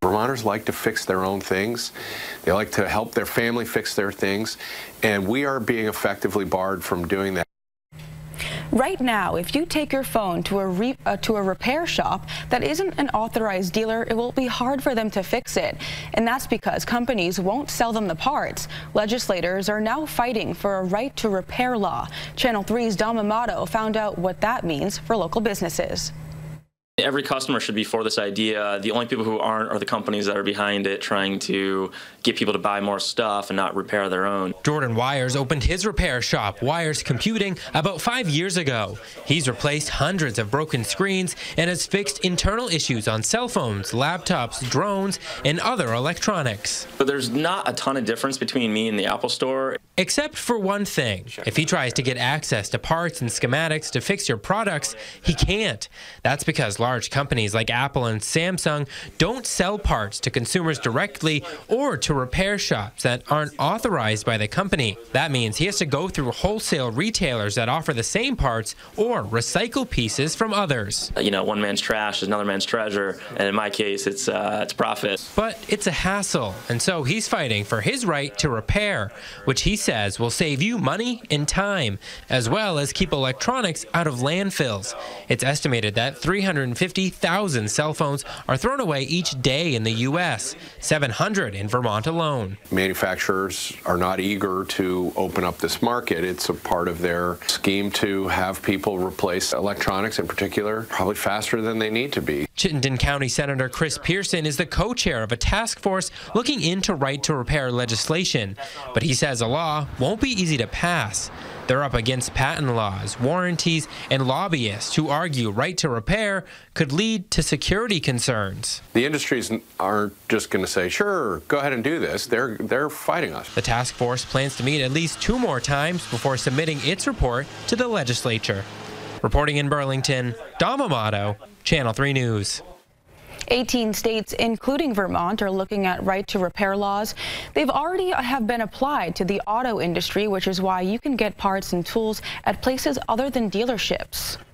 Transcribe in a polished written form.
Vermonters like to fix their own things. They like to help their family fix their things, and we are being effectively barred from doing that. Right now, if you take your phone to a repair shop that isn't an authorized dealer, it will be hard for them to fix it. And that's because companies won't sell them the parts. Legislators are now fighting for a right to repair law. Channel 3's Dom Amato found out what that means for local businesses. Every customer should be for this idea. The only people who aren't are the companies that are behind it, trying to get people to buy more stuff and not repair their own. Jordan Wires opened his repair shop, Wires Computing, about 5 years ago. He's replaced hundreds of broken screens and has fixed internal issues on cell phones, laptops, drones, and other electronics. But there's not a ton of difference between me and the Apple Store. Except for one thing. If he tries to get access to parts and schematics to fix your products, he can't. That's because large companies like Apple and Samsung don't sell parts to consumers directly or to repair shops that aren't authorized by the company. That means he has to go through wholesale retailers that offer the same parts or recycle pieces from others. You know, one man's trash is another man's treasure, and in my case, it's profit. But it's a hassle, and so he's fighting for his right to repair, which he says will save you money and time, as well as keep electronics out of landfills. It's estimated that 350,000 cell phones are thrown away each day in the U.S., 700 in Vermont alone. Manufacturers are not eager to open up this market. It's a part of their scheme to have people replace electronics in particular, probably faster than they need to be. Chittenden County Senator Chris Pearson is the co-chair of a task force looking into right to repair legislation, but he says a law won't be easy to pass. They're up against patent laws, warranties, and lobbyists who argue right to repair could lead to security concerns. The industries aren't just going to say, sure, go ahead and do this. They're fighting us. The task force plans to meet at least 2 more times before submitting its report to the legislature. Reporting in Burlington, Dom Amato, Channel 3 News. 18 states, including Vermont, are looking at right to repair laws. They've already have been applied to the auto industry, which is why you can get parts and tools at places other than dealerships.